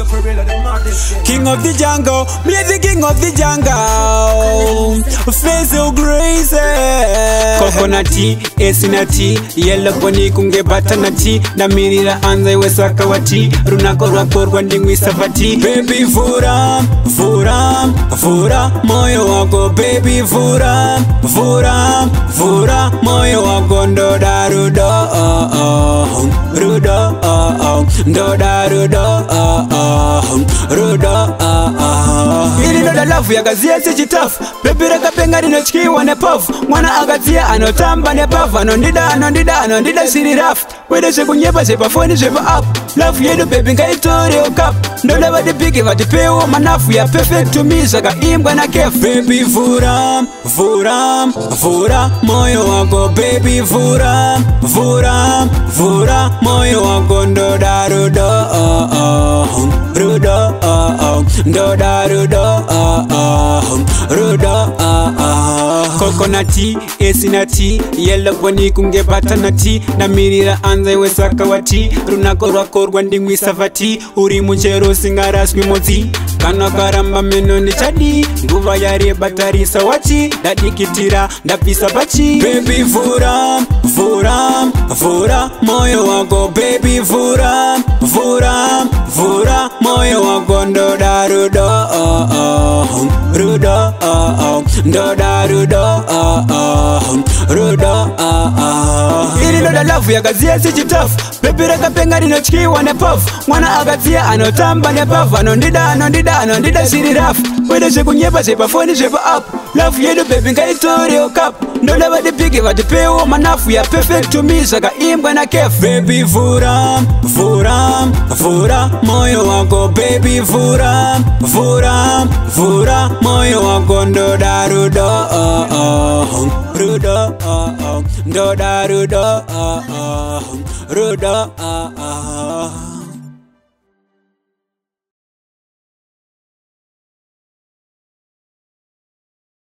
King of the jungle, me the king of the jungle. Face so crazy. Coconutty, esinati, yellow pony kunge batanati, namirira anze wesaka wati, runako rakor wandingwi savati. Baby furam, furam, fura, moyo wako baby furam, furam, fura, moyo wako ndo darudo, rudo, ndo darudo, rudo, ili ndo da love yagazia sichitafu, baby raka penga dino chiki wane puff, mwana agazia anotamba ne puff, anondida siri rough, wede se kunyeba se pa phone se pa up, love yedu baby nga itori o cup, ndo leva de piki vati pewo manafu ya perfect to me, saka imba na kef, baby furam, furam, fura, moyo wako baby furam, furam, fura, moyo wako ndo darudo, rudo, ndo darudo, rudo, coconutty, esinati, yellow pony kunge batanati, namirira anze wesaka wati, runako rwako rwandingwi savati, uri munchero singaraswi mozi, kana karamba meno ni chadi, nguva yari batari sawati, dadikitira ndapisa bachi. Baby furam, furam, fura, moyo wako baby furam, furam, fura, moyo wako ndo darudo, rudo, ndo darudo, rudo, ili ndo da love yagazia sichitafu, baby raka penga dino chiki wane puff, mwana agazia anotamba ne puff, anondida siri rough, wede se kunyeba se pa phone se pa up, love yedu baby nga itori o cup, ndo leva de piki vati pewo manafu ya perfect to me, saka imba na kef. Baby furam, furam, fura, moyo wako baby furam, furam, fura, moyo wako ndo darudo, rudo, ndo darudo, rudo,